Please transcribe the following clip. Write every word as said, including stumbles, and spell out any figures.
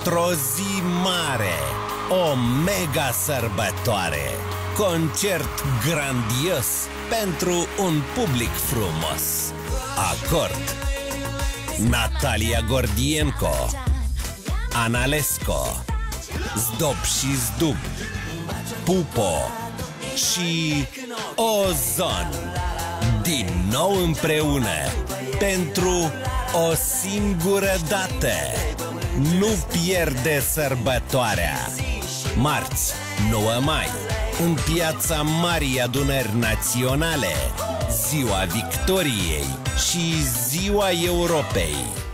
într-o zi mare, o mega sărbătoare, concert grandios pentru un public frumos. Acord: Natalia Gordienko, Analesco, Zdob și Zdub, Pupo și Ozon, din nou împreună pentru o singură dată. Nu pierde sărbătoarea. Marți, nouă mai, în Piața Marii Adunări Naționale, Ziua Victoriei și Ziua Europei.